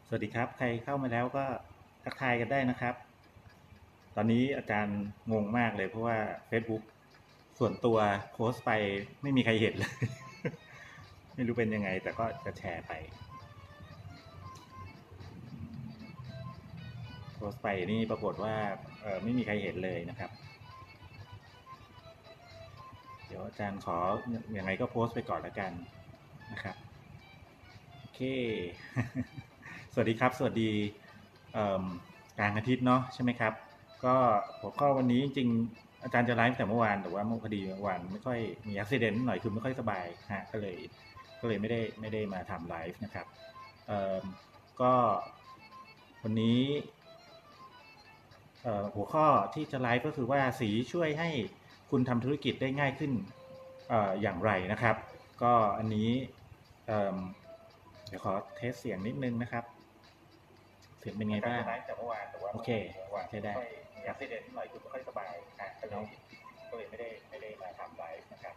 สวัสดีครับใครเข้ามาแล้วก็ทักทายกันได้นะครับตอนนี้อาจารย์งงมากเลยเพราะว่า Facebook ส่วนตัวโพสต์ไปไม่มีใครเห็นเลย ไม่รู้เป็นยังไงแต่ก็จะแชร์ไปโพสต์ไปนี่ปรากฏว่าไม่มีใครเห็นเลยนะครับเดี๋ยวอาจารย์ขออย่างไรก็โพสต์ไปก่อนแล้วกันนะครับโอเค สวัสดีครับสวัสดีกลางอาทิตย์เนาะใช่ไหมครับก็หัวข้อวันนี้จริงๆอาจารย์จะไลฟ์แต่เมื่อวานแต่ว่าพอดีเมื่อวานไม่ค่อยมีอุบิเหตุหน่อยคือไม่ค่อยสบายฮะก็เลยไม่ได้มาทำไลฟ์นะครับก็วันนี้หัวข้อที่จะไลฟ์ก็คือว่าสีช่วยให้คุณทำธุรกิจได้ง่ายขึ้นอย่างไรนะครับก็อันนี้เดี๋ยวขอเทสเสียงนิดนึงนะครับเสียงเป็นไงบ้างโอเคใช้ได้มีอุบิเหตุหน่อยคือไม่ค่อยสบายก็เลยไม่ได้มาทำไลฟ์นะครับ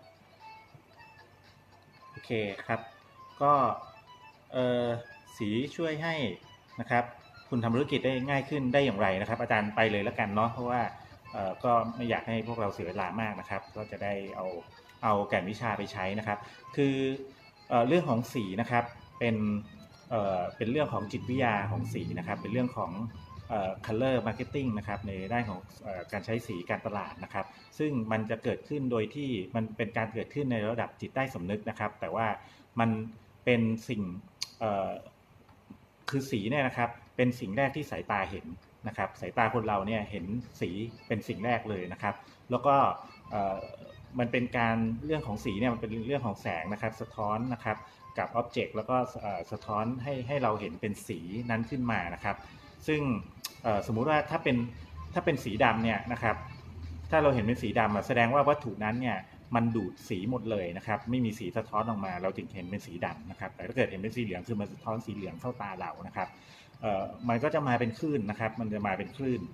โอเคครับก็สีช่วยให้นะครับคุณทำธุรกิจได้ง่ายขึ้นได้อย่างไรนะครับอาจารย์ไปเลยแล้วกันเนาะเพราะว่าก็ไม่อยากให้พวกเราเสียเวลามากนะครับก็จะได้เอาแก่นวิชาไปใช้นะครับคือเรื่องของสีนะครับเป็นเรื่องของจิตวิทยาของสีนะครับเป็นเรื่องของcolor marketing นะครับในด้านของการใช้สีการตลาดนะครับซึ่งมันจะเกิดขึ้นโดยที่มันเป็นการเกิดขึ้นในระดับจิตใต้สำนึกนะครับแต่ว่ามันเป็นสิ่งคือสีเนี่ยนะครับเป็นสิ่งแรกที่สายตาเห็นนะครับสายตาคนเราเนี่ยเห็นสีเป็นสิ่งแรกเลยนะครับแล้วก็มันเป็นการเรื่องของสีเนี่ยมันเป็นเรื่องของแสงนะครับสะท้อนนะครับกับอ็อบเจกต์แล้วก็สะท้อนให้เราเห็นเป็นสีนั้นขึ้นมานะครับซึ่งสมมุติว่าถ้าเป็นสีดำเนี่ยนะครับถ้าเราเห็นเป็นสีดำแสดงว่าวัตถุนั้นเนี่ยมันดูดสีหมดเลยนะครับไม่มีสีสะท้อนออกมาเราจึงเห็นเป็นสีดำนะครับแต่ถ้าเกิดเห็นเป็นสีเหลืองคือมันสะท้อนสีเหลืองเข้าตาเรานะครับมันก็จะมาเป็นคลื่นนะครับมันจะมาเป็นคลื่น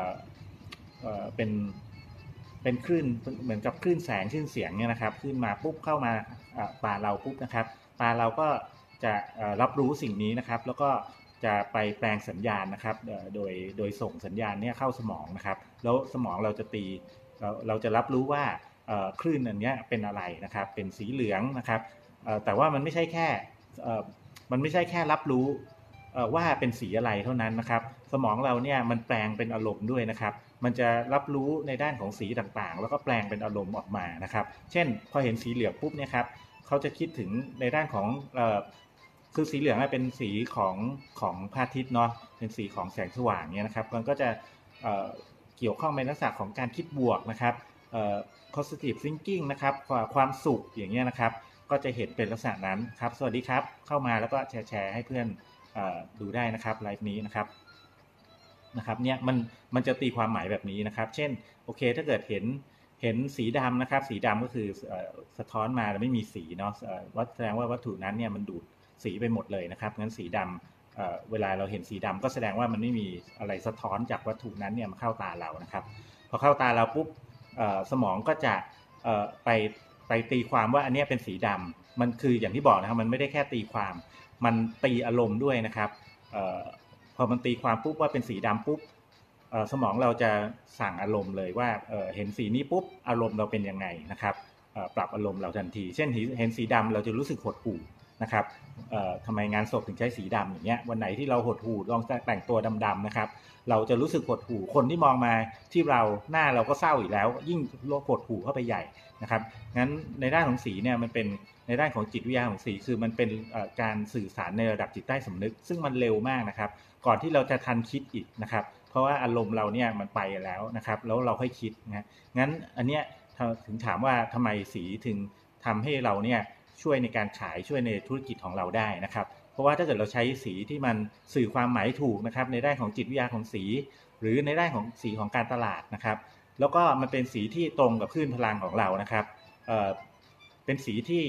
เป็นคลื่นเหมือนกับคลื่นแสงคลื่นเสียงเนี่ยนะครับขึ้นมาปุ๊บเข้ามาตาเราปุ๊บนะครับตาเราก็จะรับรู้สิ่งนี้นะครับแล้วก็จะไปแปลงสัญญาณนะครับโดยส่งสัญญาณเนี่ยเข้าสมองนะครับแล้วสมองเราจะเราจะรับรู้ว่าคลื่นอันนี้เป็นอะไรนะครับเป็นสีเหลืองนะครับแต่ว่ามันไม่ใช่แค่รับรู้ว่าเป็นสีอะไรเท่านั้นนะครับสมองเราเนี่ยมันแปลงเป็นอารมณ์ด้วยนะครับมันจะรับรู้ในด้านของสีต่างๆแล้วก็แปลงเป็นอารมณ์ออกมานะครับเช่นพอเห็นสีเหลืองปุ๊บเนี่ยครับเขาจะคิดถึงในด้านของคือสีเหลืองเป็นสีของพระอาทิตย์เนาะเป็นสีของแสงสว่างเนี่ยนะครับมันก็จะเกี่ยวข้องในลักษณะของการคิดบวกนะครับpositive thinking นะครับความสุขอย่างเงี้ยนะครับก็จะเห็นเป็นลักษณะนั้นครับสวัสดีครับเข้ามาแล้วก็แชร์ให้เพื่อนดูได้นะครับไลฟ์นี้นะครับเนี่ยมันจะตีความหมายแบบนี้นะครับเช่นโอเคถ้าเกิดเห็นสีดำนะครับสีดำก็คือสะท้อนมาแล้วไม่มีสีเนาะแสดงว่าวัตถุนั้นเนี่ยมันดูดสีไปหมดเลยนะครับงั้นสีดำเวลาเราเห็นสีดำก็แสดงว่ามันไม่มีอะไรสะท้อนจากวัตถุนั้นเนี่ยมาเข้าตาเรานะครับพอเข้าตาเราปุ๊บสมองก็จะไปตีความว่าอันนี้เป็นสีดำมันคืออย่างที่บอกนะครับมันไม่ได้แค่ตีความมันตีอารมณ์ด้วยนะครับพอมันตีความปุ๊บว่าเป็นสีดำปุ๊บสมองเราจะสั่งอารมณ์เลยว่าเห็นสีนี้ปุ๊บอารมณ์เราเป็นยังไงนะครับปรับอารมณ์เราทันทีเช่นเห็นสีดำเราจะรู้สึกหดหู่นะครับทำไมงานศพถึงใช้สีดำอย่างเงี้ยวันไหนที่เราหดหู่ลองแต่งตัวดำๆนะครับเราจะรู้สึกหดหู่คนที่มองมาที่เราหน้าเราก็เศร้าอีกแล้วยิ่งหดหู่เข้าไปใหญ่นะครับงั้นในด้านของสีเนี่ยมันเป็นในด้านของจิตวิทยาของสีคือมันเป็นการสื่อสารในระดับจิตใต้สำนึกซึ่งมันเร็วมากนะครับก่อนที่เราจะทันคิดอีกนะครับเพราะว่าอารมณ์เราเนี่ยมันไปแล้วนะครับแล้วเราค่อยคิดนะงั้นอันเนี้ยถึงถามว่าทำไมสีถึงทำให้เราเนี่ยช่วยในการขายช่วยในธุรกิจของเราได้นะครับเพราะว่าถ้าเกิดเราใช้สีที่มันสื่อความหมายถูกนะครับในด้านของจิตวิทยาของสีหรือในด้านของสีของการตลาดนะครับแล้วก็มันเป็นสีที่ตรงกับคลื่นพลังของเรานะครับเป็นสีที่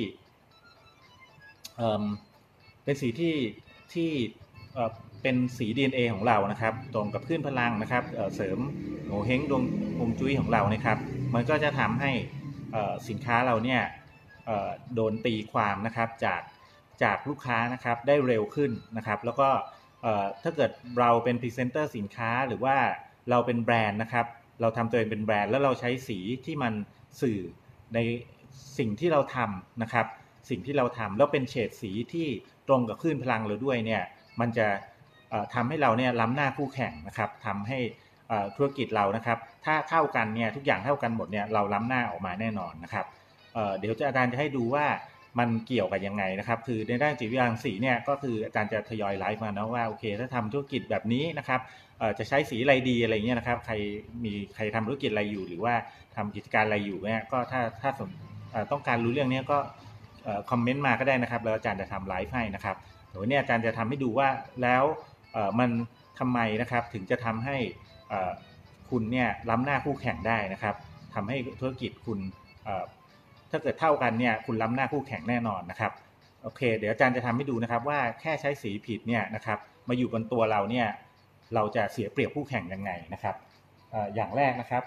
เป็นสีที่เป็นสี DNA ของเรานะครับตรงกับคลื่นพลังนะครับเสริมโงเห้งดวงฮวงจุ้ยของเรานะครับมันก็จะทำให้สินค้าเราเนี่ยโดนตีความนะครับจากลูกค้านะครับได้เร็วขึ้นนะครับแล้วก็ถ้าเกิดเราเป็นพรีเซนเตอร์สินค้าหรือว่าเราเป็นแบรนด์นะครับเราทำตัวเองเป็นแบรนด์แล้วเราใช้สีที่มันสื่อในสิ่งที่เราทำนะครับสิ่งที่เราทำแล้วเป็นเฉดสีที่ตรงกับคลื่นพลังเราด้วยเนี่ยมันจะทำให้เราเนี่ยล้ำหน้าคู่แข่งนะครับทำให้ธุรกิจเรานะครับถ้าเท่ากันเนี่ยทุกอย่างเท่ากันหมดเนี่ยเราล้ำหน้าออกมาแน่นอนนะครับเดี๋ยวอาจารย์จะให้ดูว่ามันเกี่ยวกันยังไงนะครับคือในด้านจิตวิทยาสีเนี่ยก็คืออาจารย์จะทยอยไลฟ์มานะว่าโอเคถ้าทำธุรกิจแบบนี้นะครับจะใช้สีอะไรดีอะไรเงี้ยนะครับใครทำธุรกิจอะไรอยู่หรือว่าทำกิจการอะไรอยู่เนี่ยก็ถ้าต้องการรู้เรื่องนี้ก็คอมเมนต์มาก็ได้นะครับแล้วอาจารย์จะทำไลฟ์ให้นะครับเดี๋ยววันนี้อาจารย์จะทำให้ดูว่าแล้วมันทำไมนะครับถึงจะทำให้คุณเนี่ยล้ำหน้าคู่แข่งได้นะครับทำให้ธุรกิจคุณถ้าเกิดเท่ากันเนี่ยคุณล้ำหน้าคู่แข่งแน่นอนนะครับโอเคเดี๋ยวอาจารย์จะทำให้ดูนะครับว่าแค่ใช้สีผิดเนี่ยนะครับมาอยู่บนตัวเราเนี่ยเราจะเสียเปรียบคู่แข่งยังไงนะครับอย่างแรกนะครับ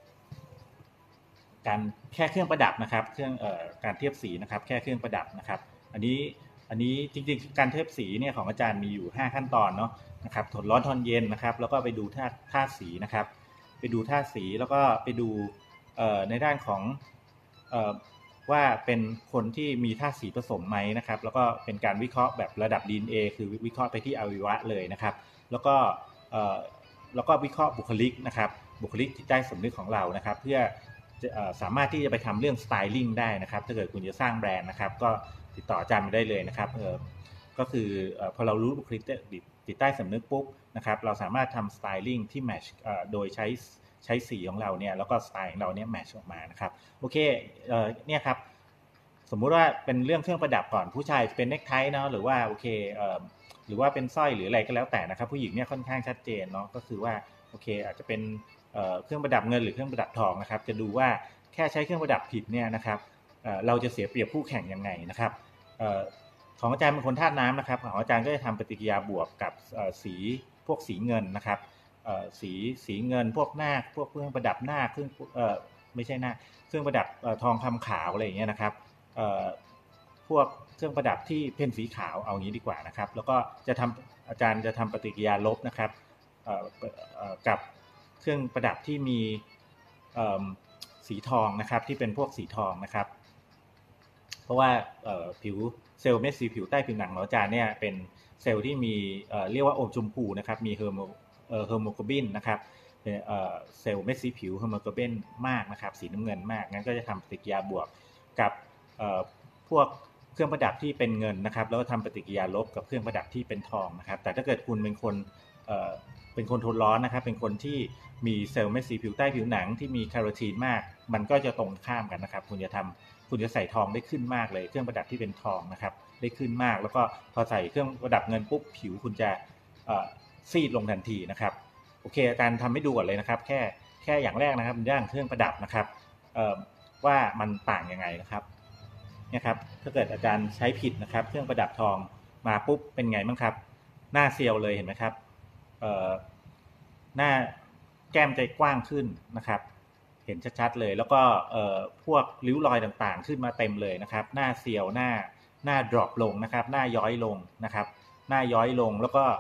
การแค่เครื่องประดับนะครับการเทียบสีนะครับแค่เครื่องประดับนะครับอันนี้จริงๆการเทียบสีเนี่ยของอาจารย์มีอยู่5ขั้นตอนเนาะนะครับทนร้อนทนเย็นนะครับแล้วก็ไปดูธาตุสีนะครับไปดูธาตุสีแล้วก็ไปดูในด้านของว่าเป็นคนที่มีธาตุสีผสมไหมนะครับแล้วก็เป็นการวิเคราะห์แบบระดับ DNA คือวิเคราะห์ไปที่อวัยวะเลยนะครับแล้วก็วิเคราะห์บุคลิกนะครับบุคลิกจิตใต้สำนึกของเรานะครับเพื่อสามารถที่จะไปทำเรื่องสไตลิ่งได้นะครับถ้าเกิดคุณจะสร้างแบรนด์นะครับก็ติดต่ออาจารย์มาได้เลยนะครับก็คือพอเรารู้บุคลิกจิตใต้สำนึกปุ๊บนะครับเราสามารถทำสไตลิ่งที่แมทช์โดยใช้สีของเราเนี่ยแล้วก็สไตล์ของเราเนี่ยแมทช์ออกมานะครับโอเคเนี่ยครับสมมุติว่าเป็นเรื่องเครื่องประดับก่อนผู้ชายเป็นเนคไทเนาะหรือว่าโอเคหรือว่าเป็นสร้อยหรืออะไรก็แล้วแต่นะครับผู้หญิงเนี่ยค่อนข้างชัดเจนเนาะก็คือว่าโอเคอาจจะเป็นเครื่องประดับเงินหรือเครื่องประดับทองนะครับจะดูว่าแค่ใช้เครื่องประดับผิดเนี่ยนะครับเราจะเสียเปรียบคู่แข่งยังไงนะครับของอาจารย์เป็นคนธาตุน้ำนะครับของอาจารย์ก็จะทำปฏิกิริยาบวกกับพวกสีเงินนะครับสีเงินพวกหน้าพวกเครื่องประดับหน้าเครื่องไม่ใช่หน้าเครื่องประดับทองคำขาวอะไรอย่างเงี้ยนะครับพวกเครื่องประดับที่เพ้นสีขาวเอางี้ดีกว่านะครับแล้วก็อาจารย์จะทำปฏิกิริยาลบนะครับกับเครื่องประดับที่มีสีทองนะครับที่เป็นพวกสีทองนะครับเพราะว่าผิวเซลล์เม็ดสีผิวใต้ผิวหนังของอาจารย์เนี่ยเป็นเซลล์ที่มีเรียกว่าอมชมพูนะครับมีเฮอร์โมโกลบินนะครับเซลล์เม็ดสีผิวเฮอร์โมโกลบินมากนะครับสีน้ำเงินมากงั้นก็จะทำปฏิกิริยาบวกกับพวกเครื่องประดับที่เป็นเงินนะครับแล้วก็ทำปฏิกิริยาลบกับเครื่องประดับที่เป็นทองนะครับแต่ถ้าเกิดคุณเป็นคนทนร้อนนะครับเป็นคนที่มีเซลล์เม็ดสีผิวใต้ผิวหนังที่มีแคโรทีนมากมันก็จะตรงข้ามกันนะครับคุณจะใส่ทองได้ขึ้นมากเลยเครื่องประดับที่เป็นทองนะครับได้ขึ้นมากแล้วก็พอใส่เครื่องประดับเงินปุ๊บผิวคุณจะซีดลงทันทีนะครับโอเคอาจารย์ทำให้ดูก่อนเลยนะครับแค่อย่างแรกนะครับด้านเครื่องประดับนะครับว่ามันต่างยังไงนะครับเนี่ยครับถ้าเกิดอาจารย์ใช้ผิดนะครับเครื่องประดับทองมาปุ๊บเป็นไงบ้างครับหน้าเซียวเลยเห็นไหมครับหน้าแก้มใจกว้างขึ้นนะครับเห็นชัดๆเลยแล้วก็พวกริ้วรอยต่างๆขึ้นมาเต็มเลยนะครับหน้าเซียวหน้าดรอปลงนะครับหน้าย้อยลงนะครับหน้าย้อยลงแล้วก็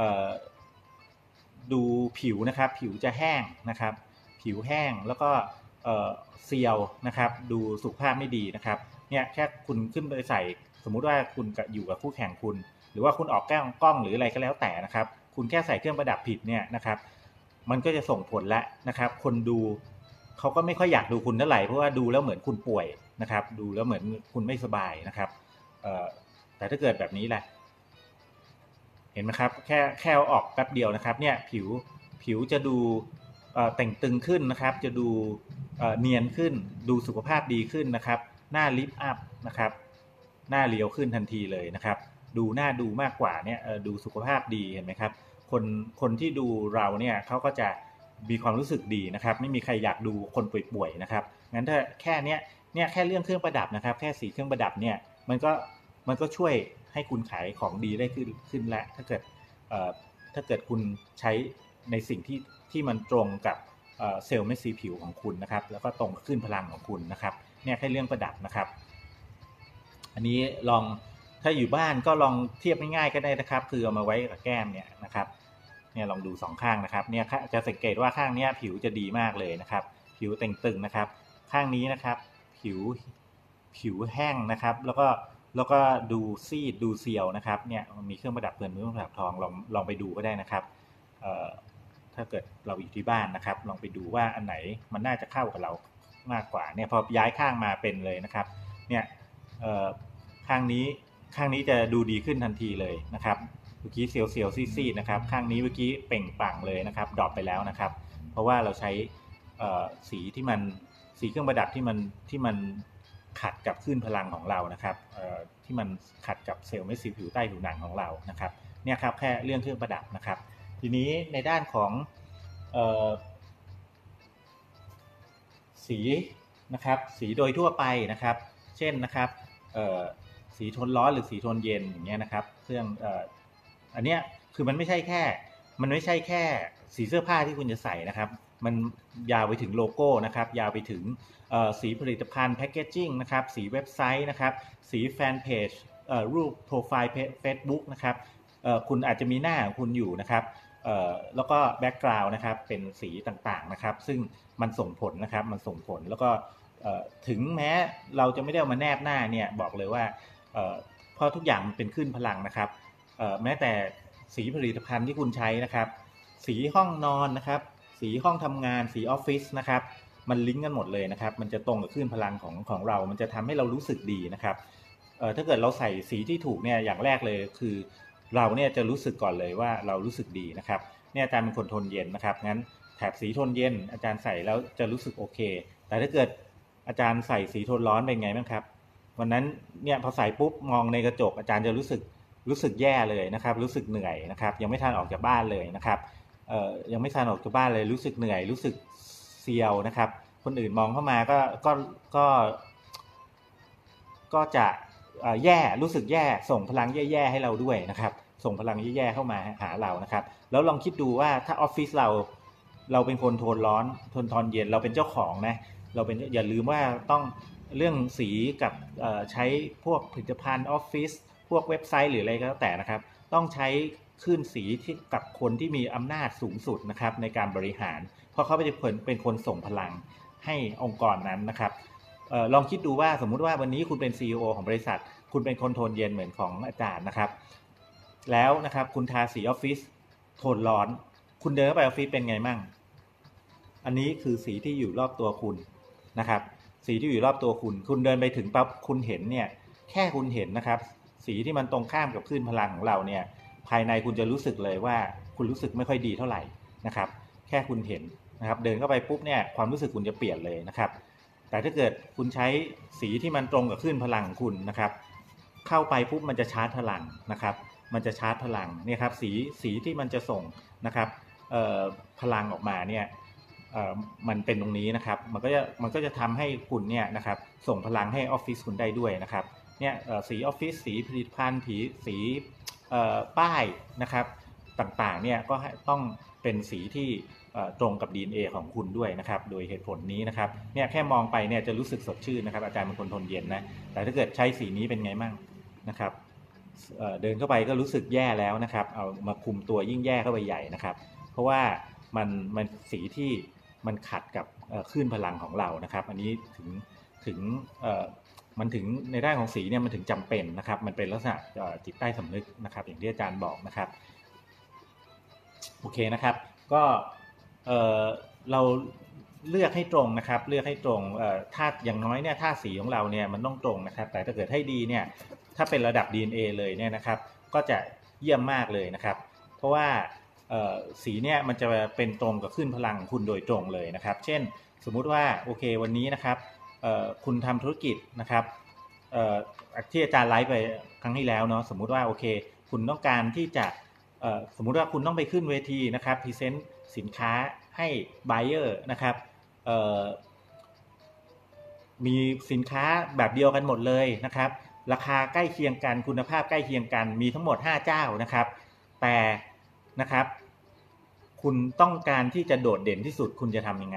ดูผิวนะครับผิวจะแห้งนะครับผิวแห้งแล้วก็เซียวนะครับดูสุขภาพไม่ดีนะครับเนี่ยแค่คุณขึ้นไปใส่สมมุติว่าคุณอยู่กับคู่แข่งคุณหรือว่าคุณออกกล้องหรืออะไรก็แล้วแต่นะครับคุณแค่ใส่เครื่องประดับผิดเนี่ยนะครับมันก็จะส่งผลแล้วนะครับคนดูเขาก็ไม่ค่อยอยากดูคุณเท่าไหร่เพราะว่าดูแล้วเหมือนคุณป่วยนะครับดูแล้วเหมือนคุณไม่สบายนะครับแต่ถ้าเกิดแบบนี้แหละเห็นไหมครับแค่ออกแป๊บเดียวนะครับเนี่ยผิวจะดูแต่งตึงขึ้นนะครับจะดูเนียนขึ้นดูสุขภาพดีขึ้นนะครับหน้าลิฟต์อัพนะครับหน้าเรียวขึ้นทันทีเลยนะครับดูหน้าดูมากกว่าเนี่ยดูสุขภาพดีเห็นไหมครับคนที่ดูเราเนี่ยเขาก็จะมีความรู้สึกดีนะครับไม่มีใครอยากดูคนป่วยๆนะครับงั้นถ้าแค่เนี่ยแค่เรื่องเครื่องประดับนะครับแค่สีเครื่องประดับเนี่ยมันก็ช่วยให้คุณขายของดีได้ขึ้นและถ้าเกิดคุณใช้ในสิ่งที่มันตรงกับเซลล์เม็ดสีผิวของคุณนะครับแล้วก็ตรงขึ้นพลังของคุณนะครับเนี่ยแค่เรื่องประดับนะครับอันนี้ลองถ้าอยู่บ้านก็ลองเทียบง่ายๆก็ได้นะครับคือเอามาไว้กับแก้มเนี่ยนะครับเนี่ยลองดู2ข้างนะครับเนี่ยจะสังเกตว่าข้างนี้ผิวจะดีมากเลยนะครับผิวเต่งตึงนะครับข้างนี้นะครับผิวแห้งนะครับแล้วก็ดูซีดดูเซียวนะครับเนี่ยมีเครื่องประดับเงินเครื่องประดับทองลองไปดูก็ได้นะครับถ้าเกิดเราอยู่ที่บ้านนะครับลองไปดูว่าอันไหนมันน่าจะเข้ากับเรามากกว่าเนี่ยพอย้ายข้างมาเป็นเลยนะครับเนี่ยข้างนี้จะดูดีขึ้นทันทีเลยนะครับเมื่อกี้เซียวซีดนะครับข้างนี้เมื่อกี้เปล่งปลั่งเลยนะครับดรอปไปแล้วนะครับเพราะว่าเราใช้สีเครื่องประดับที่มันขัดกับคลื่นพลังของเรานะครับที่มันขัดกับเซลล์เม็ดสีผิวใต้ผิวหนังของเรานะครับเนี่ยครับแค่เรื่องเครื่องประดับนะครับทีนี้ในด้านของสีนะครับสีโดยทั่วไปนะครับเช่นนะครับสีโทนร้อนหรือสีโทนเย็นอย่างเงี้ยนะครับเครื่องอันเนี้ยคือมันไม่ใช่แค่สีเสื้อผ้าที่คุณจะใส่นะครับมันยาวไปถึงโลโก้นะครับยาวไปถึงสีผลิตภัณฑ์แพคเกจจิ้งนะครับสีเว็บไซต์นะครับสีแฟนเพจรูปโปรไฟล์ Facebook นะครับคุณอาจจะมีหน้าของคุณอยู่นะครับแล้วก็แบ็กกราวด์นะครับเป็นสีต่างๆนะครับซึ่งมันส่งผลนะครับมันส่งผลแล้วก็ถึงแม้เราจะไม่ได้เอามาแนบหน้าเนี่ยบอกเลยว่าเพราะทุกอย่างมันเป็นคลื่นพลังนะครับแม้แต่สีผลิตภัณฑ์ที่คุณใช้นะครับสีห้องนอนนะครับสีห้องทำงานสีออฟฟิศนะครับมันลิงก์กันหมดเลยนะครับมันจะตรงกับคลื่นพลังของเรามันจะทำให้เรารู้สึกดีนะครับถ้าเกิดเราใส่สีที่ถูกเนี่ยอย่างแรกเลยคือเราเนี่ยจะรู้สึกก่อนเลยว่าเรารู้สึกดีนะครับเนี่ยอาจารย์เป็นคนโทนเย็นนะครับงั้นแถบสีโทนเย็นอาจารย์ใส่แล้วจะรู้สึกโอเคแต่ถ้าเกิดอาจารย์ใส่สีโทนร้อนเป็นไงบ้างครับวันนั้นเนี่ยพอใส่ปุ๊บมองในกระจกอาจารย์จะรู้สึกแย่เลยนะครับรู้สึกเหนื่อยนะครับยังไม่ทันออกจากบ้านเลยนะครับยังไม่ทันออกจากบ้านเลยรู้สึกเหนื่อยรู้สึกเซียวนะครับคนอื่นมองเข้ามาก็จะแย่รู้สึกแย่ส่งพลังแย่ๆให้เราด้วยนะครับส่งพลังแย่ๆเข้ามาหาเรานะครับแล้วลองคิดดูว่าถ้าออฟฟิศเราเป็นคนโทนร้อนโทนเย็นเราเป็นเจ้าของนะเราเป็นอย่าลืมว่าต้องเรื่องสีกับใช้พวกผลิตภัณฑ์ออฟฟิศพวกเว็บไซต์หรืออะไรก็แล้วแต่นะครับต้องใช้คลื่นสีที่กับคนที่มีอำนาจสูงสุดนะครับในการบริหารเพราะเขาเป็นคนส่งพลังให้องค์กรนั้นนะครับลองคิดดูว่าสมมุติว่าวันนี้คุณเป็น CEO ของบริษัทคุณเป็นคนโทนเย็นเหมือนของอาจารย์นะครับแล้วนะครับคุณทาสีออฟฟิศโทนร้อนคุณเดินเข้าไปออฟฟิศเป็นไงมั่งอันนี้คือสีที่อยู่รอบตัวคุณนะครับสีที่อยู่รอบตัวคุณเดินไปถึงปั๊บคุณเห็นเนี่ยแค่คุณเห็นนะครับสีที่มันตรงข้ามกับคลื่นพลังของเราเนี่ยภายในคุณจะรู้สึกเลยว่าคุณรู้สึกไม่ค่อยดีเท่าไหร่นะครับแค่คุณเห็นนะครับเดินเข้าไปปุ๊บเนี่ยความรู้สึกคุณจะเปลี่ยนเลยนะครับแต่ถ้าเกิดคุณใช้สีที่มันตรงกับคลื่นพลังของคุณนะครับเข้าไปปุ๊บมันจะชาร์จพลังนะครับมันจะชาร์จพลังเนี่ยครับสีที่มันจะส่งนะครับพลังออกมาเนี่ยมันเป็นตรงนี้นะครับมันก็จะทำให้คุณเนี่ยนะครับส่งพลังให้ออฟฟิศคุณได้ด้วยนะครับเนี่ยสีออฟฟิศสีผลิตภัณฑ์สีป้ายนะครับต่างๆเนี่ยก็ต้องเป็นสีที่ตรงกับ DNA ของคุณด้วยนะครับโดยเหตุผลนี้นะครับเนี่ยแค่มองไปเนี่ยจะรู้สึกสดชื่นนะครับอาจารย์เป็นคนทนเย็นนะแต่ถ้าเกิดใช้สีนี้เป็นไงมั่งนะครับเดินเข้าไปก็รู้สึกแย่แล้วนะครับเอามาคุมตัวยิ่งแย่เข้าไปใหญ่นะครับเพราะว่ามันสีที่มันขัดกับคลื่นพลังของเรานะครับอันนี้ถึงมันถึงในด้านของสีเนี่ยมันถึงจำเป็นนะครับมันเป็นลักษณะจิตใต้สำนึกนะครับอย่างที่อาจารย์บอกนะครับโอเคนะครับก็เราเลือกให้ตรงนะครับเลือกให้ตรงธาตุอย่างน้อยเนี่ยธาตุสีของเราเนี่ยมันต้องตรงนะครับแต่ถ้าเกิดให้ดีเนี่ยถ้าเป็นระดับ DNA เลยเนี่ยนะครับก็จะเยี่ยมมากเลยนะครับเพราะว่าสีเนี่ยมันจะเป็นตรงกับคลื่นพลังของคุณโดยตรงเลยนะครับเช่นสมมุติว่าโอเควันนี้นะครับคุณทำธุรกิจนะครับที่อาจารย์ไลฟ์ไปครั้งที่แล้วเนาะสมมุติว่าโอเคคุณต้องการที่จะสมมุติว่าคุณต้องไปขึ้นเวทีนะครับพรีเซนต์สินค้าให้ buyer นะครับมีสินค้าแบบเดียวกันหมดเลยนะครับราคาใกล้เคียงกันคุณภาพใกล้เคียงกันมีทั้งหมด5เจ้านะครับแต่นะครับคุณต้องการที่จะโดดเด่นที่สุดคุณจะทำยังไง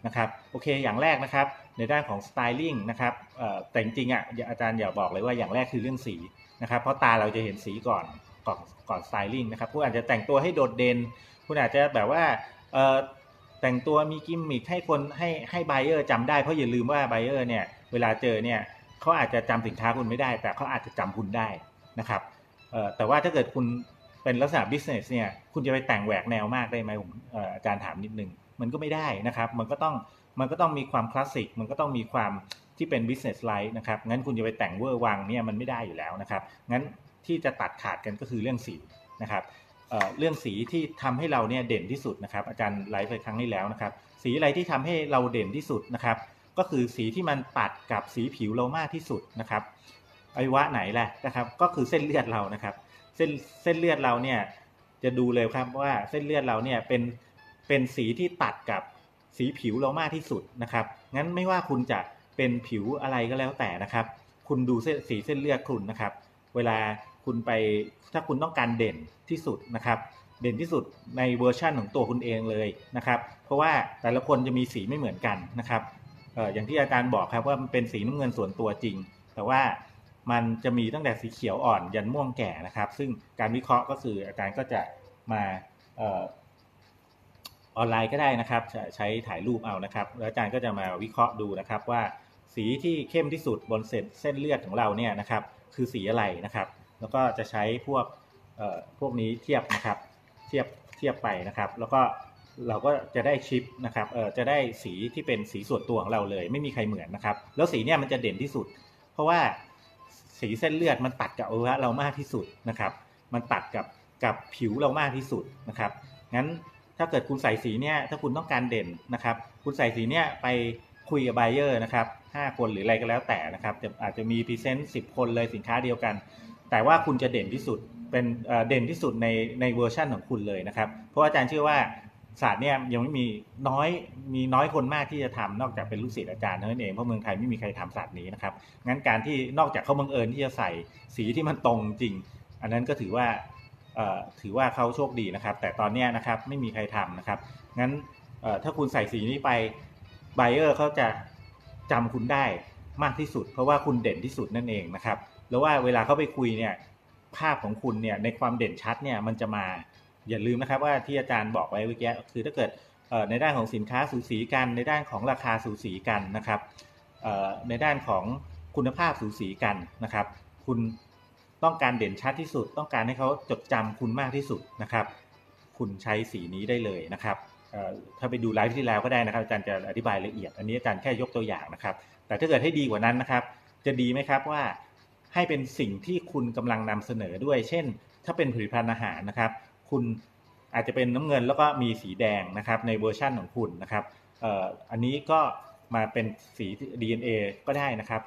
นะครับโอเคอย่างแรกนะครับในด้านของสไตลิ่งนะครับแต่จริงๆอาจารย์อย่าบอกเลยว่าอย่างแรกคือเรื่องสีนะครับเพราะตาเราจะเห็นสีก่อนสไตลิ่งนะครับคุณอาจจะแต่งตัวให้โดดเด่นคุณอาจจะแบบว่าแต่งตัวมีกิมมิคให้คนให้ไบเออร์จำได้เพราะอย่าลืมว่าไบเออร์เนี่ยเวลาเจอเนี่ยเขาอาจจะจำสินค้าคุณไม่ได้แต่เขาอาจจะจำคุณได้นะครับแต่ว่าถ้าเกิดคุณเป็นลักษณะ business เนี่ยคุณจะไปแต่งแหวกแนวมากได้ไหมผมอาจารย์ถามนิดนึงมันก็ไม่ได้นะครับมันก็ต้องมีความคลาสสิกมันก็ต้องมีความที่เป็น business like นะครับงั้นคุณจะไปแต่งเวอร์วังเนี่ยมันไม่ได้อยู่แล้วนะครับงั้นที่จะตัดขาดกันก็คือเรื่องสีนะครับเรื่องสีที่ทำให้เราเนี่ยเด่นที่สุดนะครับอาจารย์ไลฟ์ไปครั้งที่แล้วนะครับสีอะไรที่ทำให้เราเด่นที่สุดนะครับก็คือสีที่มันตัดกับสีผิวเรามากที่สุดนะครับอวัยวะไหนแหละนะครับก็คือเส้นเลือดเรานะครับเส้นเลือดเราเนี่ยจะดูเลยครับว่าเส้นเลือดเราเนี่ยเป็นสีที่ตัดกับสีผิวเรามากที่สุดนะครับงั้นไม่ว่าคุณจะเป็นผิวอะไรก็แล้วแต่นะครับคุณดูสีเส้นเลือดคุณนะครับเวลาคุณไปถ้าคุณต้องการเด่นที่สุดนะครับเด่นที่สุดในเวอร์ชั่นของตัวคุณเองเลยนะครับเพราะว่าแต่ละคนจะมีสีไม่เหมือนกันนะครับอย่างที่อาจารย์บอกครับว่ามันเป็นสีน้ำเงินส่วนตัวจริงแต่ว่ามันจะมีตั้งแต่สีเขียวอ่อนยันม่วงแก่นะครับซึ่งการวิเคราะห์ก็คืออาจารย์ก็จะมาออนไลน์ก็ได้นะครับใช้ถ่ายรูปเอานะครับแล้วอาจารย์ก็จะมาวิเคราะห์ดูนะครับว่าสีที่เข้มที่สุดบนเส้นเลือดของเราเนี่ยนะครับคือสีอะไรนะครับแล้วก็จะใช้พวกนี้เทียบนะครับเทียบไปนะครับแล้วก็เราก็จะได้ชิปนะครับจะได้สีที่เป็นสีส่วนตัวของเราเลยไม่มีใครเหมือนนะครับแล้วสีเนี่ยมันจะเด่นที่สุดเพราะว่าสีเส้นเลือดมันตัดกับอวัยวะเรามากที่สุดนะครับมันตัดกับผิวเรามากที่สุดนะครับงั้นถ้าเกิดคุณใส่สีเนี่ยถ้าคุณต้องการเด่นนะครับคุณใส่สีเนี่ยไปคุยกับไบเออร์นะครับ5 คนหรืออะไรก็แล้วแต่นะครับอาจจะมีพรีเซนต์10 คนเลยสินค้าเดียวกันแต่ว่าคุณจะเด่นที่สุดเป็นเด่นที่สุดในเวอร์ชันของคุณเลยนะครับเพราะอาจารย์เชื่อว่าศาสตร์เนี่ยยังไม่มีน้อยคนมากที่จะทำนอกจากเป็นลูกศิษย์อาจารย์เท่านั้นเองเพราะเมืองไทยไม่มีใครทำศาสตร์นี้นะครับงั้นการที่นอกจากเขาบังเอิญที่จะใส่สีที่มันตรงจริงอันนั้นก็ถือว่าเขาโชคดีนะครับแต่ตอนนี้นะครับไม่มีใครทำนะครับงั้นถ้าคุณใส่สีนี้ไปไบเออร์เขาจะจำคุณได้มากที่สุดเพราะว่าคุณเด่นที่สุดนั่นเองนะครับแล้วว่าเวลาเขาไปคุยเนี่ยภาพของคุณเนี่ยในความเด่นชัดเนี่ยมันจะมาอย่าลืมนะครับว่าที่อาจารย์บอกไว้เมื่อกี้คือถ้าเกิดในด้านของสินค้าสูสีกันในด้านของราคาสูสีกันนะครับในด้านของคุณภาพสูสีกันนะครับคุณต้องการเด่นชัดที่สุดต้องการให้เขาจดจำคุณมากที่สุดนะครับคุณใช้สีนี้ได้เลยนะครับถ้าไปดูไลฟ์ที่แล้วก็ได้นะครับอาจารย์จะอธิบายละเอียดอันนี้อาจารย์แค่ยกตัวอย่างนะครับแต่ถ้าเกิดให้ดีกว่านั้นนะครับจะดีไหมครับว่าให้เป็นสิ่งที่คุณกำลังนำเสนอด้วยเช่นถ้าเป็นผลิตภัณฑ์อาหารนะครับคุณอาจจะเป็นน้ำเงินแล้วก็มีสีแดงนะครับในเวอร์ชั่นของคุณนะครับอันนี้ก็มาเป็นสี DNA ก็ได้นะครับ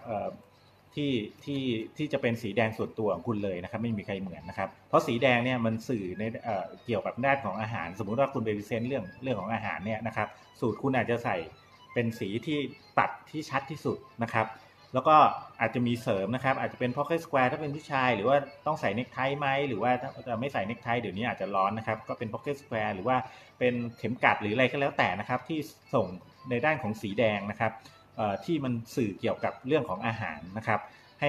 ที่จะเป็นสีแดงส่วนตัวของคุณเลยนะครับไม่มีใครเหมือนนะครับเพราะสีแดงเนี่ยมันสื่อในเกี่ยวกับด้านของอาหารสมมุติว่าคุณไปพรีเซนต์เรื่องของอาหารเนี่ยนะครับสูตรคุณอาจจะใส่เป็นสีที่ตัดที่ชัดที่สุดนะครับแล้วก็อาจจะมีเสริมนะครับอาจจะเป็น pocket square ถ้าเป็นผู้ชายหรือว่าต้องใส่เนคไทไหมหรือว่าถ้าจะไม่ใส่เนคไทเดี๋ยวนี้อาจจะร้อนนะครับก็เป็น pocket square หรือว่าเป็นเข็มกัดหรืออะไรก็แล้วแต่นะครับที่ส่งในด้านของสีแดงนะครับที่มันสื่อเกี่ยวกับเรื่องของอาหารนะครับ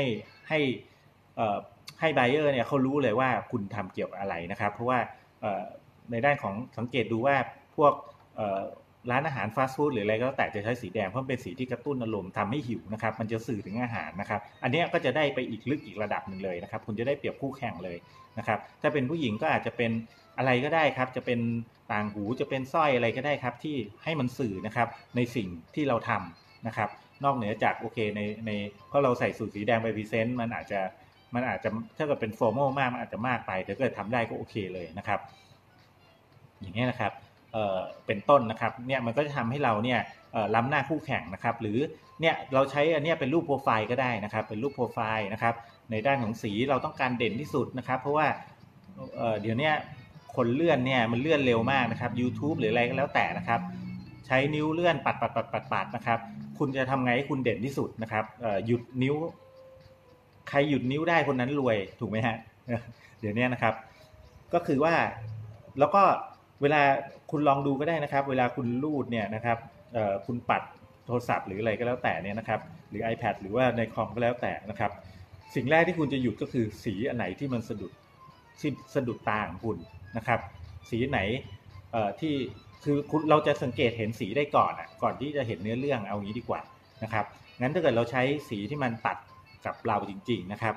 ให้ไบเออร์เนี่ยเขารู้เลยว่าคุณทำเกี่ยวกับอะไรนะครับเพราะว่าในด้านของสังเกตดูว่าพวกร้านอาหารฟาสต์ฟู้ดหรืออะไรก็แต่จะใช้สีแดงเพราะเป็นสีที่กระตุ้นอารมณ์ทำให้หิวนะครับมันจะสื่อถึงอาหารนะครับอันนี้ก็จะได้ไปอีกลึกอีกระดับหนึ่งเลยนะครับคุณจะได้เปรียบคู่แข่งเลยนะครับถ้าเป็นผู้หญิงก็อาจจะเป็นอะไรก็ได้ครับจะเป็นต่างหูจะเป็นสร้อยอะไรก็ได้ครับที่ให้มันสื่อนะครับในสิ่งที่เราทำนะครับนอกเหนือจากโอเคในเพราะเราใส่สูทสีแดงไปพรีเซนต์มันอาจจะถ้าเกิดเป็นโฟร์มอลมากมันอาจจะมากไปแต่ถ้าเกิดทำได้ก็โอเคเลยนะครับอย่างนี้นะครับเป็นต้นนะครับเนี่ยมันก็จะทำให้เราเนี่ยล้ำหน้าคู่แข่งนะครับหรือเนี่ยเราใช้อันนี้เป็นรูปโปรไฟล์ก็ได้นะครับเป็นรูปโปรไฟล์นะครับในด้านของสีเราต้องการเด่นที่สุดนะครับเพราะว่าเดี๋ยวนี้คนเลื่อนเนี่ยมันเลื่อนเร็วมากนะครับ YouTube หรืออะไรก็แล้วแต่นะครับใช้นิ้วเลื่อนปัดนะครับคุณจะทำไงให้คุณเด่นที่สุดนะครับหยุดนิ้วใครหยุดนิ้วได้คนนั้นรวยถูกไหมฮะเดี๋ยวนี้นะครับก็คือว่าแล้วก็เวลาคุณลองดูก็ได้นะครับเวลาคุณรูดเนี่ยนะครับคุณปัดโทรศัพท์หรืออะไรก็แล้วแต่เนี่ยนะครับหรือ iPad หรือว่าในคอมก็แล้วแต่นะครับสิ่งแรกที่คุณจะหยุดก็คือสีอันไหนที่มันสะดุดตาของคุณนะครับสีไหนที่คือเราจะสังเกตเห็นสีได้ก่อนที่จะเห็นเนื้อเรื่องเอางี้ดีกว่านะครับงั้นถ้าเกิดเราใช้สีที่มันตัดกับเราจริงๆนะครับ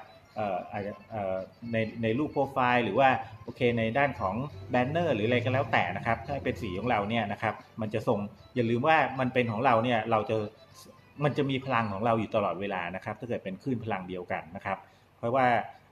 ในรูปโปรไฟล์หรือว่าโอเคในด้านของแบนเนอร์หรืออะไรก็แล้วแต่นะครับถ้าเป็นสีของเราเนี่ยนะครับมันจะส่งอย่าลืมว่ามันเป็นของเราเนี่ยมันจะมีพลังของเราอยู่ตลอดเวลานะครับถ้าเกิดเป็นคลื่นพลังเดียวกันนะครับเพราะว่า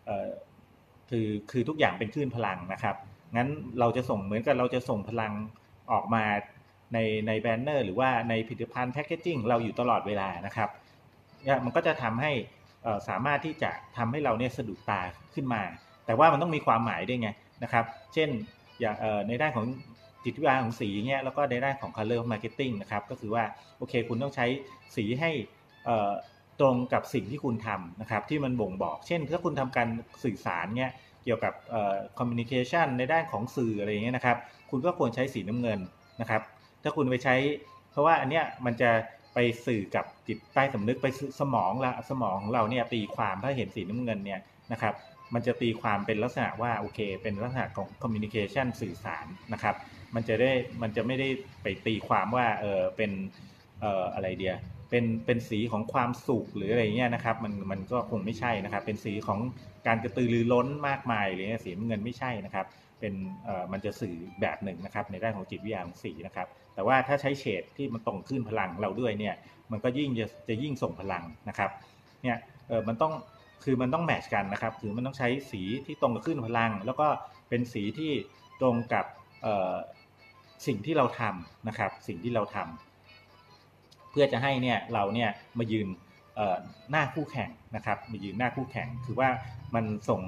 คือทุกอย่างเป็นคลื่นพลังนะครับงั้นเราจะส่งเหมือนกับเราจะส่งพลังออกมาในแบนเนอร์หรือว่าในผลิตภัณฑ์แพคเกจจิ้งเราอยู่ตลอดเวลานะครับมันก็จะทำให้สามารถที่จะทำให้เราเนี่ยสะดุดตาขึ้นมาแต่ว่ามันต้องมีความหมายด้วยไงนะครับเช่นอย่างในด้านของจิตวิทยาของสีเงี้ยแล้วก็ในด้านของ color marketing นะครับก็คือว่าโอเคคุณต้องใช้สีให้ตรงกับสิ่งที่คุณทำนะครับที่มันบ่งบอกเช่นถ้าคุณทำการสื่อสารเงี้ยเกี่ยวกับ communication ในด้านของสื่ออะไรเงี้ยนะครับคุณก็ควรใช้สีน้ำเงินนะครับถ้าคุณไปใช้เพราะว่าอันเนี้ยมันจะไปสื่อกับจิตใต้สำนึกไปสมองของเราเนี่ยตีความถ้าเห็นสีน้ำเงินเนี่ยนะครับมันจะตีความเป็นลักษณะว่าโอเคเป็นลักษณะของ communication สื่อสารนะครับมันจะไม่ได้ไปตีความว่าเป็นอะไรเดียเป็นสีของความสุขหรืออะไรเงี้ยนะครับมันก็คงไม่ใช่นะครับเป็นสีของการกระตือรือร้นมากมายอะไรเงี้ยสีน้ำเงินไม่ใช่นะครับเป็นมันจะสื่อแบบหนึ่งนะครับในด้านของจิตวิทยาของสีนะครับแต่ว่าถ้าใช้เฉดที่มันตรงขึ้นพลังเราด้วยเนี่ยมันก็จะยิ่งส่งพลังนะครับเนี่ยมันต้องแมทช์กันนะครับคือมันต้องใช้สีที่ตรงกับขึ้นพลังแล้วก็เป็นสีที่ตรงกับสิ่งที่เราทำนะครับสิ่งที่เราทำเพื่อจะให้เนี่ยเราเนี่ยมายืนหน้าคู่แข่งนะครับมายืนหน้าคู่แข่งคือว่ามัน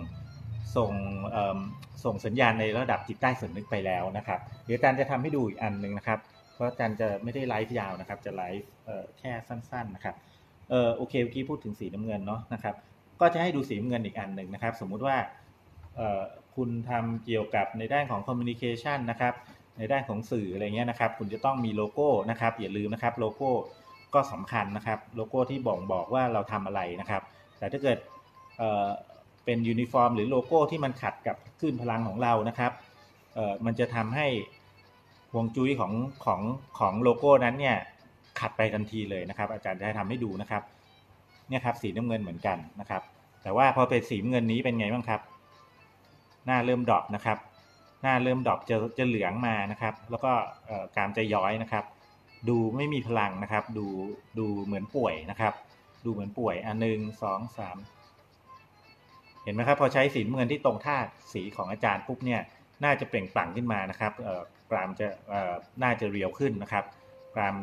ส่งสัญญาณในระดับจิตใต้สำนึกไปแล้วนะครับเดี๋ยวอาจารย์จะทำให้ดูอีกอันนึงนะครับเพราะอาจารย์จะไม่ได้ไลฟ์ยาวนะครับจะไลฟ์แค่สั้นๆนะครับโอเคเมื่อกี้พูดถึงสีน้ำเงินเนาะนะครับก็จะให้ดูสีน้ำเงินอีกอันนึงนะครับสมมุติว่าคุณทำเกี่ยวกับในด้านของ communication นะครับในด้านของสื่ออะไรเงี้ยนะครับคุณจะต้องมีโลโก้นะครับอย่าลืมนะครับโลโก้ก็สำคัญนะครับโลโก้ที่บ่งบอกว่าเราทำอะไรนะครับแต่ถ้าเกิดเป็นยูนิฟอร์มหรือโลโก้ที่มันขัดกับคลื่นพลังของเรานะครับมันจะทำให้ฮวงจุ้ยของโลโก้นั้นเนี่ยขัดไปทันทีเลยนะครับอาจารย์จะทำให้ดูนะครับเนี่ยครับสีน้ำเงินเหมือนกันนะครับแต่ว่าพอเป็นสีน้ำเงินนี้เป็นไงบ้างครับหน้าเริ่มดรอปนะครับหน้าเริ่มดรอปจะเหลืองมานะครับแล้วก็กรามจะย้อยนะครับดูไม่มีพลังนะครับดูเหมือนป่วยนะครับดูเหมือนป่วย1 2 3เห็นไหมครับพอใช้สีน้ำเงินที่ตรงธาตุสีของอาจารย์ปุ๊บเนี่ยน่าจะเปล่งปลั่งขึ้นมานะครับกรามจะน่าจะเรียวขึ้นนะครับกราม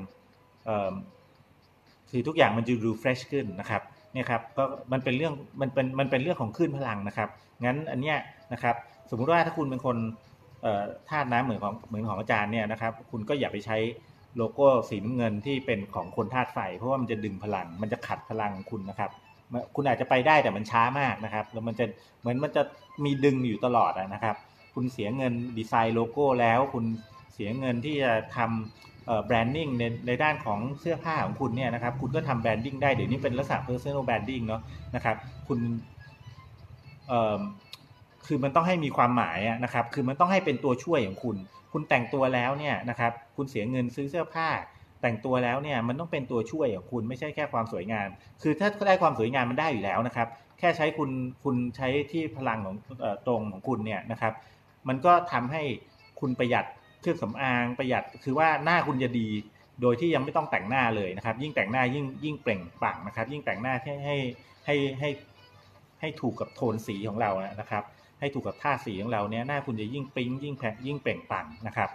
คือทุกอย่างมันจะดูเฟรชขึ้นนะครับเนี่ยครับก็มันเป็นเรื่องของคลื่นพลังนะครับงั้นอันเนี้ยนะครับสมมุติว่าถ้าคุณเป็นคนธาตุน้ำเหมือนของอาจารย์เนี่ยนะครับคุณก็อย่าไปใช้โลโก้สีน้ำเงินที่เป็นของคนธาตุไฟเพราะว่ามันจะดึงพลังมันจะขัดพลังคุณนะครับคุณอาจจะไปได้แต่มันช้ามากนะครับแล้วมันจะเหมือนมันจะมีดึงอยู่ตลอดนะครับคุณเสียเงินดีไซน์โลโก้แล้วคุณเสียเงินที่จะทำแบรนดิ้งในด้านของเสื้อผ้าของคุณเนี่ยนะครับคุณก็ทำแบรนดิ้งได้เดี๋ยวนี้เป็นลักษณะ personal branding เนาะนะครับคุณคือมันต้องให้มีความหมายนะครับคือมันต้องให้เป็นตัวช่วยของคุณแต่งตัวแล้วเนี่ยนะครับคุณเสียเงินซื้อเสื้อผ้าแต่งตัวแล้วเนี่ยมันต้องเป็นตัวช่วยของคุณไม่ใช่แค่ความสวยงามคือถ้าได้ความสวยงามมันได้อยู่แล้วนะครับแค่ใช้คุณใช้ที่พลังของตรงของคุณเนี่ยนะครับมันก็ทำให้คุณประหยัดเครื่องสำอางประหยัดคือว่าหน้าคุณจะดีโดยที่ยังไม่ต้องแต่งหน้าเลยนะครับยิ่งแต่งหน้ายิ่งเปล่งปลั่งนะครับยิ่งแต่งหน้าให้ถูกกับโทนสีของเรานะครับให้ถูกกับท่าสีของเราเนี่ยหน้าคุณจะยิ่งปิ๊งยิ่งเปล่งปลั่งนะครับ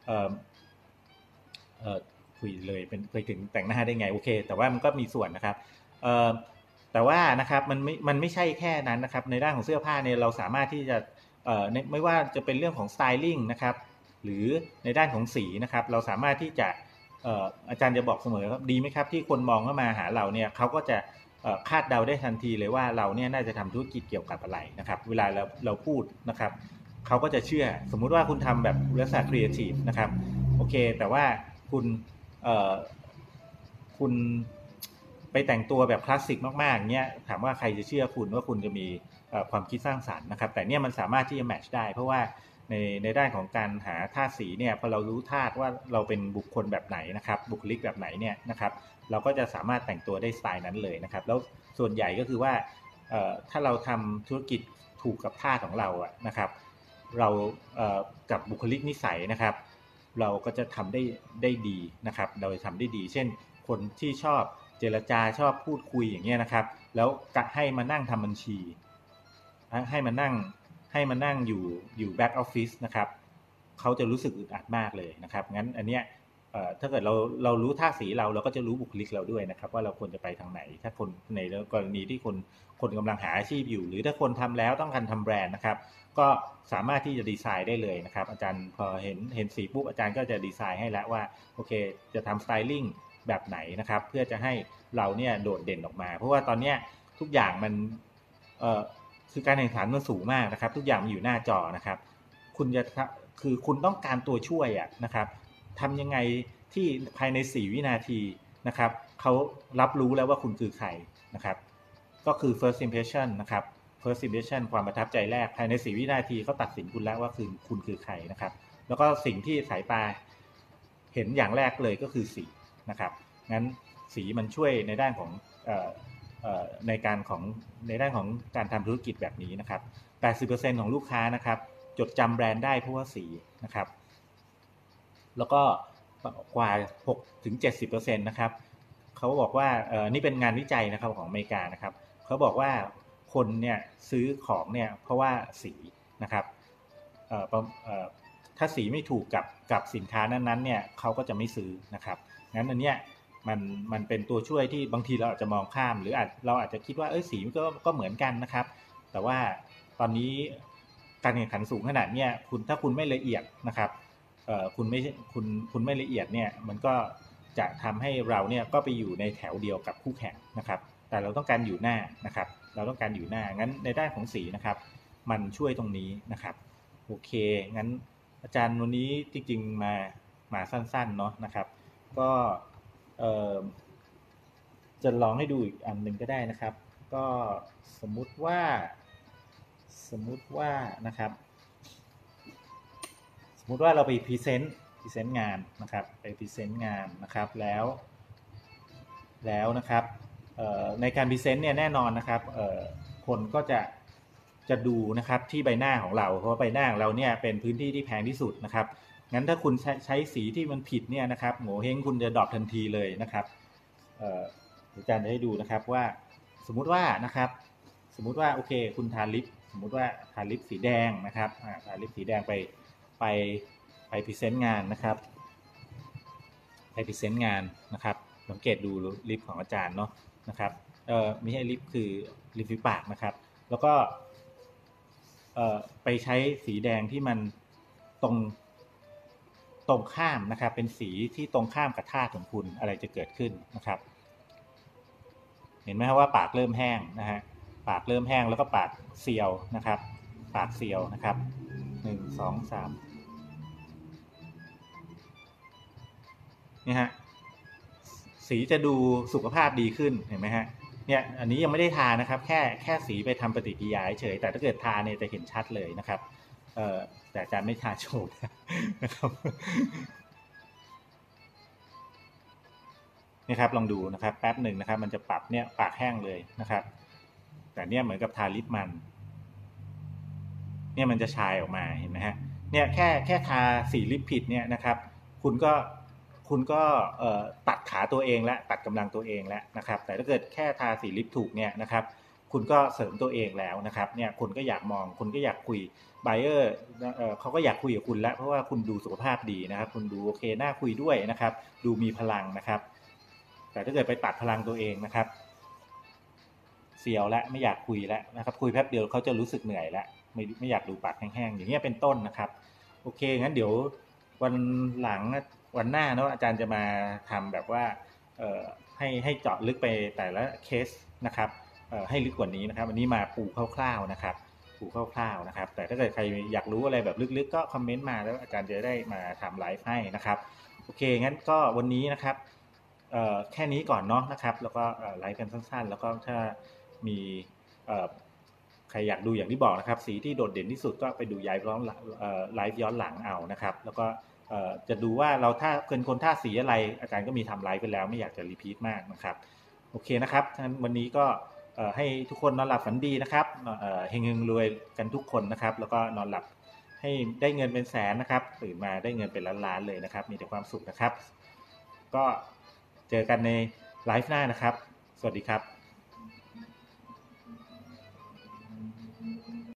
คุยเลยเป็นเคยถึงแต่งหน้าได้ไงโอเคแต่ว่ามันก็มีส่วนนะครับแต่ว่านะครับมันไม่ใช่แค่นั้นนะครับในด้านของเสื้อผ้าเนี่ยเราสามารถที่จะไม่ว่าจะเป็นเรื่องของสไตลิ่งนะครับหรือในด้านของสีนะครับเราสามารถที่จะอาจารย์จะบอกเสมอครับดีไหมครับที่คนมองเข้ามาหาเราเนี่ยเขาก็จะคาดเดาได้ทันทีเลยว่าเราเนี่ยน่าจะทำธุรกิจเกี่ยวกับอะไรนะครับเวลาเราพูดนะครับเขาก็จะเชื่อสมมุติว่าคุณทำแบบลักษณะครีเอทีฟนะครับโอเคแต่ว่าคุณคุณไปแต่งตัวแบบคลาสสิกมากๆเนี้ยถามว่าใครจะเชื่อคุณว่าคุณจะมีความคิดสร้างสรรค์นะครับแต่เนี่ยมันสามารถที่จะแมทช์ได้เพราะว่าในด้านของการหาธาตุสีเนี่ยพอเรารู้ธาตุว่าเราเป็นบุคคลแบบไหนนะครับบุคลิกแบบไหนเนี่ยนะครับเราก็จะสามารถแต่งตัวได้สไตล์นั้นเลยนะครับแล้วส่วนใหญ่ก็คือว่าถ้าเราทำธุรกิจถูกกับธาตุของเราอะนะครับเรากับบุคลิกนิสัยนะครับเราก็จะทำได้ดีนะครับเราจะทำได้ดีเช่นคนที่ชอบเจรจาชอบพูดคุยอย่างเงี้ยนะครับแล้วให้มานั่งทำบัญชีให้มานั่งอยู่แบ็กออฟฟิศนะครับเขาจะรู้สึกอึดอัดมากเลยนะครับงั้นอันเนี้ยถ้าเกิดเรารู้ท่าสีเราก็จะรู้บุคลิกเราด้วยนะครับว่าเราควรจะไปทางไหนถ้าคนในกรณีที่คนกำลังหาอาชีพอยู่หรือถ้าคนทำแล้วต้องการทำแบรนด์นะครับก็สามารถที่จะดีไซน์ได้เลยนะครับอาจารย์พอเห็นสีปุ๊บอาจารย์ก็จะดีไซน์ให้แล้วว่าโอเคจะทำสไตลิ่งแบบไหนนะครับเพื่อจะให้เราเนี่ยโดดเด่นออกมาเพราะว่าตอนนี้ทุกอย่างมันคือการแข่งขันมันสูงมากนะครับทุกอย่างมันอยู่หน้าจอนะครับคุณต้องการตัวช่วยนะครับทำยังไงที่ภายใน4 วินาทีนะครับเขารับรู้แล้วว่าคุณคือใครนะครับก็คือ first impression นะครับ first impression ความประทับใจแรกภายใน4 วินาทีเขาตัดสินคุณแล้วว่าคุณคือใครนะครับแล้วก็สิ่งที่สายตาเห็นอย่างแรกเลยก็คือสีนะครับงั้นสีมันช่วยในด้านของในด้านของการทำธุรกิจแบบนี้นะครับ 80% ของลูกค้านะครับจดจำแบรนด์ได้เพราะว่าสีนะครับแล้วก็กว่า 6-70% นะครับเขาบอกว่านี่เป็นงานวิจัยนะครับของอเมริกานะครับเขาบอกว่าคนเนี่ยซื้อของเนี่ยเพราะว่าสีนะครับถ้าสีไม่ถูกกับสินค้านั้นๆเนี่ยเขาก็จะไม่ซื้อนะครับงั้นอันเนี้ยมันเป็นตัวช่วยที่บางทีเราอาจจะมองข้ามหรือเราอาจจะคิดว่าสีก็เหมือนกันนะครับแต่ว่าตอนนี้การแข่งขันสูงขนาดเนี้ยถ้าคุณไม่ละเอียดนะครับคุณไม่ละเอียดเนี่ยมันก็จะทำให้เราเนี่ยก็ไปอยู่ในแถวเดียวกับคู่แข่งนะครับแต่เราต้องการอยู่หน้านะครับเราต้องการอยู่หน้างั้นในด้านของสีนะครับมันช่วยตรงนี้นะครับโอเคงั้นอาจารย์วันนี้จริงๆมาสั้นๆเนาะนะครับก็จะลองให้ดูอีกอันหนึ่งก็ได้นะครับก็สมมุติว่านะครับสมมุติว่าเราไปพรีเซนต์งานนะครับไปพรีเซนต์งานนะครับแล้วนะครับในการพรีเซนต์เนี่ยแน่นอนนะครับคนก็จะดูนะครับที่ใบหน้าของเราเพราะใบหน้าของเราเนี่ยเป็นพื้นที่ที่แพงที่สุดนะครับงั้นถ้าคุณใช้สีที่มันผิดเนี่ยนะครับโง่เฮงคุณจะดรอปทันทีเลยนะครับอาจารย์จะให้ดูนะครับว่าสมมุติว่าโอเคคุณทาลิปสมมุติว่าทาลิปสีแดงนะครับทาลิปสีแดงไปพรีเซนต์งานนะครับไปพรีเซนต์งานนะครับสังเกตดูลิปของอาจารย์เนาะนะครับไม่ใช่ลิปคือริมฝีปากนะครับแล้วก็ไปใช้สีแดงที่มันตรงข้ามนะครับเป็นสีที่ตรงข้ามกับธาตุของคุณอะไรจะเกิดขึ้นนะครับเห็นไหมครับว่าปากเริ่มแห้งนะฮะปากเริ่มแห้งแล้วก็ปากเซียวนะครับปากเซียวนะครับ1 2 3นี่ฮะสีจะดูสุขภาพดีขึ้นเห็นไหมฮะเนี่ยอันนี้ยังไม่ได้ทานะครับแค่สีไปทำปฏิกิริยาเฉยแต่ถ้าเกิดทาเนี่ยจะเห็นชัดเลยนะครับแต่อาจารย์ไม่ทาโชว์นะครับนี่ครับลองดูนะครับแป๊บหนึ่งนะครับมันจะปรับเนี่ยปากแห้งเลยนะครับแต่เนี่ยเหมือนกับทาลิปมันเนี่ยมันจะชายออกมาเห็นไหมฮะเนี่ยแค่ทาสีลิปผิดเนี่ยนะครับคุณก็ตัดขาตัวเองและตัดกำลังตัวเองแล้วนะครับแต่ถ้าเกิดแค่ทาสีลิปถูกเนี่ยนะครับคุณก็เสริมตัวเองแล้วนะครับเนี่ยคนก็อยากมองคนก็อยากคุยไบเออร์เขาก็อยากคุยกับคุณแล้วเพราะว่าคุณดูสุขภาพดีนะครับคุณดูโอเคน่าคุยด้วยนะครับดูมีพลังนะครับแต่ถ้าเกิดไปตัดพลังตัวเองนะครับเสียวและไม่อยากคุยแล้วนะครับคุยแป๊บเดียวเขาจะรู้สึกเหนื่อยแล้วไม่อยากดูปากแห้งๆอย่างนี้เป็นต้นนะครับโอเคงั้นเดี๋ยววันหลังวันหน้าเนาะอาจารย์จะมาทำแบบว่าให้เจาะลึกไปแต่ละเคสนะครับให้ลึกกว่านี้นะครับวันนี้มาปูคร่าวๆนะครับปูดูคร่าวๆนะครับแต่ถ้าเกิดใครอยากรู้อะไรแบบลึกๆก็คอมเมนต์มาแล้วอาจารย์จะได้มาทำไลฟ์ให้นะครับโอเคงั้นก็วันนี้นะครับแค่นี้ก่อนเนาะนะครับแล้วก็ไลฟ์กันสั้นๆแล้วก็ถ้ามีใครอยากดูอย่างที่บอกนะครับสีที่โดดเด่นที่สุดก็ไปดูไลฟ์ย้อนหลังเอานะครับแล้วก็จะดูว่าเราถ้าเป็นคนท่าสีอะไรอาจารย์ก็มีทำไลฟ์ไปแล้วไม่อยากจะรีพีทมากนะครับโอเคนะครับงั้นวันนี้ก็ให้ทุกคนนอนหลับฝันดีนะครับเฮงๆรวยกันทุกคนนะครับแล้วก็นอนหลับให้ได้เงินเป็นแสนนะครับตื่นมาได้เงินเป็นล้านๆเลยนะครับมีแต่ความสุขนะครับก็เจอกันในไลฟ์หน้านะครับสวัสดีครับ